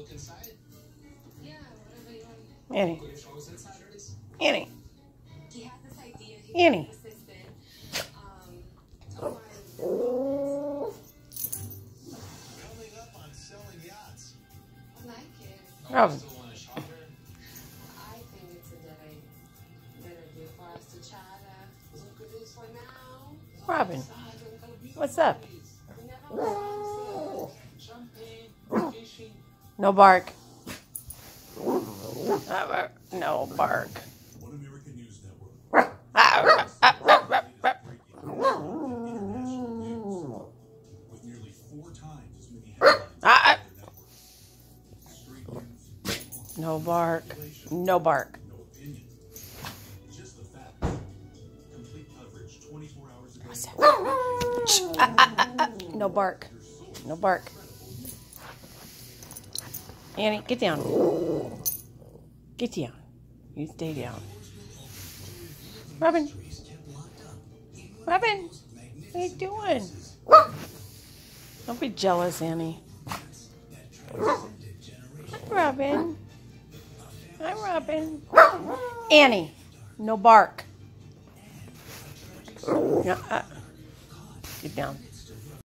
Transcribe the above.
Annie. Annie. Annie. Robin. Robin, what's up? No bark. No bark. No bark. No bark. No bark. No bark. Annie, get down. Get down. You stay down. Robin. Robin. What are you doing? Don't be jealous, Annie. Hi, Robin. Hi, Robin. Annie. No bark. Get down.